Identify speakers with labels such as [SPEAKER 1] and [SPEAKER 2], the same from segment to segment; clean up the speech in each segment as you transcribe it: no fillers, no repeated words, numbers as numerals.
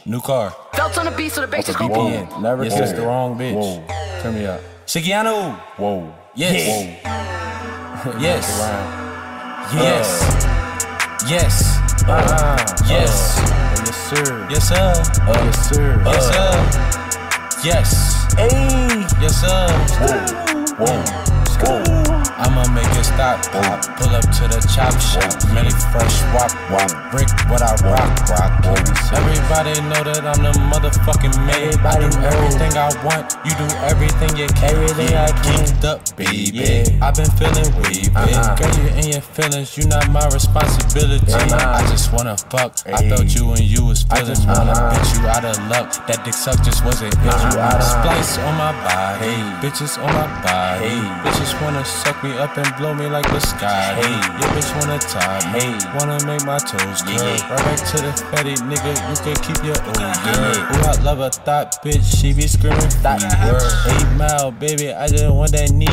[SPEAKER 1] New car.
[SPEAKER 2] Belts on the beat so the bass just go
[SPEAKER 1] VPN.
[SPEAKER 2] boom.
[SPEAKER 3] Never
[SPEAKER 1] Yes,
[SPEAKER 3] said
[SPEAKER 1] it's the wrong bitch.
[SPEAKER 3] Whoa. Turn me up.
[SPEAKER 1] Shigiano.
[SPEAKER 3] Whoa.
[SPEAKER 1] Yes.
[SPEAKER 3] Whoa.
[SPEAKER 1] Yes.
[SPEAKER 3] Around.
[SPEAKER 1] Yes. Yes. Yes.
[SPEAKER 3] Yes, sir.
[SPEAKER 1] Yes, sir.
[SPEAKER 3] Yes, sir.
[SPEAKER 1] Yes, sir. Yes.
[SPEAKER 3] Hey.
[SPEAKER 1] Yes, sir.
[SPEAKER 3] Whoa. Whoa.
[SPEAKER 1] I'ma make it stop, pop. Pull up to the chop shop. Many fresh wop. Brick what I rock. Everybody know that I'm the motherfucking man. I do everything I want. You do everything you can.
[SPEAKER 3] Everything I can.
[SPEAKER 1] Geeked up, baby. I've been feeling wavy. Girl, you in your feelings. You not my responsibility. I just wanna fuck. I thought you and you was feeling. Wanna bitch you out of luck. That dick suck just wasn't it. Splice on my body. Bitches on my body. Bitches wanna suck me up and blow me like the sky. Your bitch wanna tie me. Wanna make my toes curl. Right back to the fatty, nigga. You can keep your old girl. Ooh, I love a thought bitch. She be screaming free word. 8 Mile, baby. I just want that need.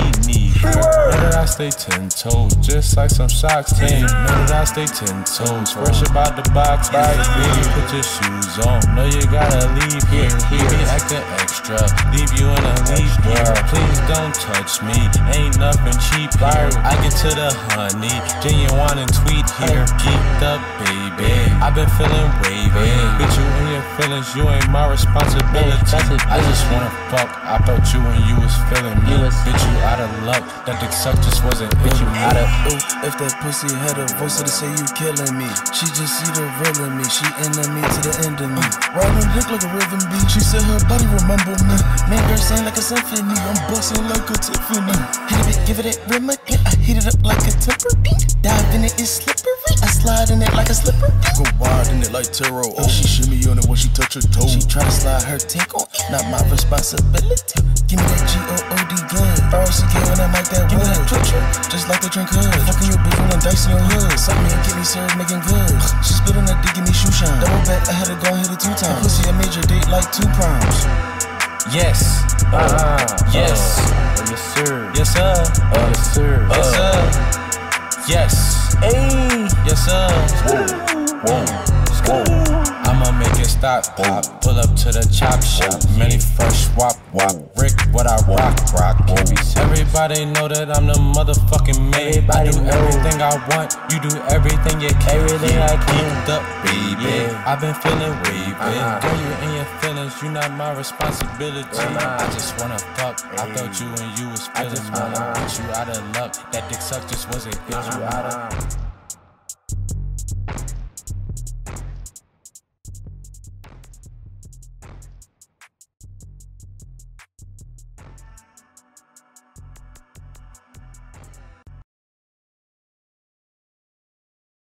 [SPEAKER 1] Know that I stay 10 toes, just like some socks. Know that I stay 10 toes. Fresh about the box. Baby, put your shoes on. No, you gotta leave here. We be acting extra. Leave you in a leaf here. Please don't touch me. Ain't nothing cheap here. I get to the honey. Genuine and tweet here. Geeked up, baby. I've been feeling wavy. Bitch, you in your feelings. You ain't my responsibility. I just wanna fuck. I thought you when you was feeling me. Bitch, you out of luck. That dick suck just wasn't it. You out of
[SPEAKER 4] If that pussy had a voice, it'd say you killing me. She just see the real in me. She enemy to the end of me. Riding dick like a rhythm beat. She said her body remember me. Man, girl, sing like a symphony. I'm busting like a Tiffany. Hit it, give it that remedy. I heat it up like a temper. Dive in it, it's slippery. I slide in it like a slipper. Go wild in it like tarot. Oh, she shimmy on it when she touch her toe. She try to slide her tank on it. Not my responsibility. Give me that G-O-O-D good. R-O-C-K when I make that wood. Give me that trip, just like the drink hood. Fucking your bitch rolling dice in your hood. Suck me and get me served, making good. She spit on that dick, give me shoe shine. Double back, I had to go and hit it 2 times. Pussy, I made your date like 2 proms.
[SPEAKER 1] yes. Yes.
[SPEAKER 3] Yes, sir.
[SPEAKER 1] Yes, sir.
[SPEAKER 3] Yes, sir.
[SPEAKER 1] Yes, sir. Yes.
[SPEAKER 3] Hey.
[SPEAKER 1] Yes, sir.
[SPEAKER 3] Whoa.
[SPEAKER 1] I'ma make it stop, pop. Pull up to the chop shop. Many fresh wop. Brick what I rock. Everybody know that I'm the motherfucking man. I do everything I want. You do everything you can. Geeked up, baby. I've been feeling wavy. Girl, you in your feelings. You not my responsibility. I just wanna fuck. I thought you and you was feeling. Wanna bitch you out of luck. That dick suck just wasn't it. You out of